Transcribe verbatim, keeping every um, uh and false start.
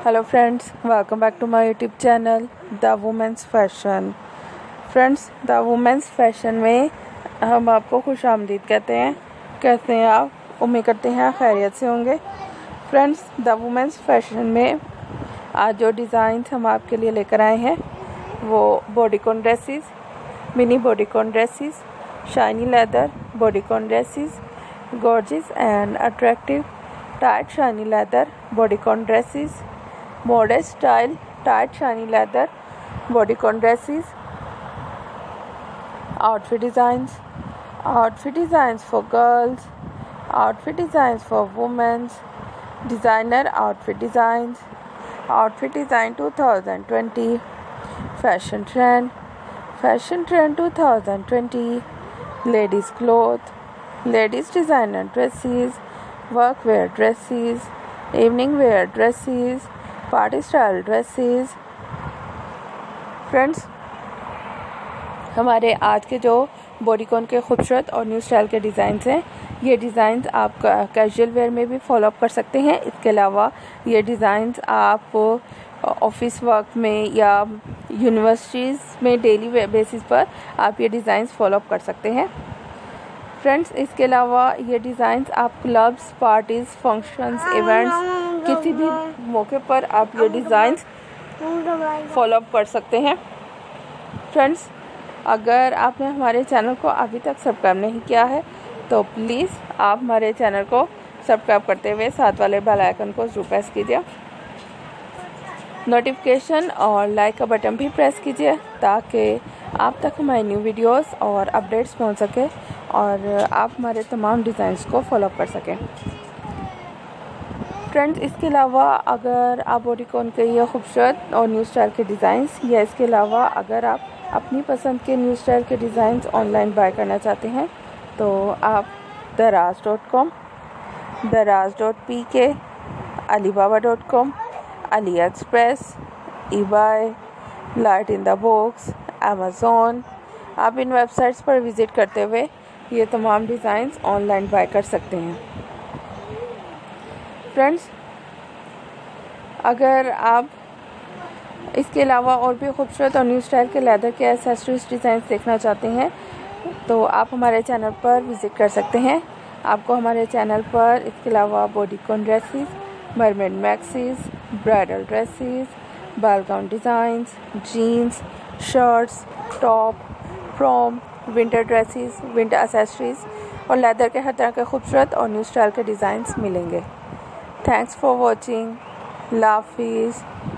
Hello friends, welcome back to my YouTube channel the women's fashion. Friends, the women's fashion में हम आपको खुश आमदीद कहते हैं। कैसे हैं आप? उम्मीद करते हैं आप खैरियत से होंगे। फ्रेंड्स, द वुमेंस फैशन में आज जो डिज़ाइंस हम आपके लिए लेकर आए हैं वो bodycon dresses, mini bodycon dresses, shiny leather bodycon dresses, gorgeous and attractive tight shiny leather bodycon dresses, modest style tight shiny leather bodycon dresses, outfit designs, outfit designs for girls, outfit designs for women, designer outfit designs, outfit design twenty twenty, fashion trend, fashion trend twenty twenty, ladies clothes, ladies designer dresses, work wear dresses, evening wear dresses, party style dresses. Friends, हमारे आज के जो bodycon के खूबसूरत और new style के designs हैं, ये डिज़ाइंस आप कैजुअल वेयर में भी फॉलो अप कर सकते हैं। इसके अलावा ये डिज़ाइंस आप ऑफिस वर्क में या यूनिवर्सिटीज़ में डेली बेसिस पर आप ये डिज़ाइंस फॉलो अप कर सकते हैं। फ्रेंड्स, इसके अलावा ये डिज़ाइंस आप क्लब्स, पार्टीज़, फंक्शंस, इवेंट्स, किसी भी मौके पर आप ये डिज़ाइंस फॉलो अप कर सकते हैं। फ्रेंड्स, अगर आपने हमारे चैनल को अभी तक सब्सक्राइब नहीं किया है तो प्लीज़ आप हमारे चैनल को सब्सक्राइब करते हुए साथ वाले बेल आइकन को ज़रूर प्रेस कीजिए। नोटिफिकेशन और लाइक का बटन भी प्रेस कीजिए ताकि आप तक हमारी न्यू वीडियोस और अपडेट्स पहुंच सके और आप हमारे तमाम डिज़ाइंस को फॉलो कर सकें। फ्रेंड्स, इसके अलावा अगर आप बॉडीकॉन के ये खूबसूरत और न्यू स्टाइल के डिज़ाइंस या इसके अलावा अगर आप अपनी पसंद के न्यू स्टाइल के डिज़ाइंस ऑनलाइन बाय करना चाहते हैं तो आप Daraz dot com, Daraz dot P K, Alibaba dot com, AliExpress, eBay, light in the box, Amazon, आप इन वेबसाइट्स पर विज़िट करते हुए ये तमाम डिज़ाइंस ऑनलाइन बाय कर सकते हैं। फ्रेंड्स, अगर आप इसके अलावा और भी खूबसूरत और न्यू स्टाइल के लेदर के एक्सेसरीज डिज़ाइंस देखना चाहते हैं तो आप हमारे चैनल पर विज़िट कर सकते हैं। आपको हमारे चैनल पर इसके अलावा bodycon dresses, mermaid maxis, bridal dresses, ball gown designs, jeans, shirts, top, from, winter dresses, winter accessories और लेदर के हर तरह के खूबसूरत और न्यू स्टाइल के डिज़ाइंस मिलेंगे। Thanks for watching. अल्लाह हाफिज़।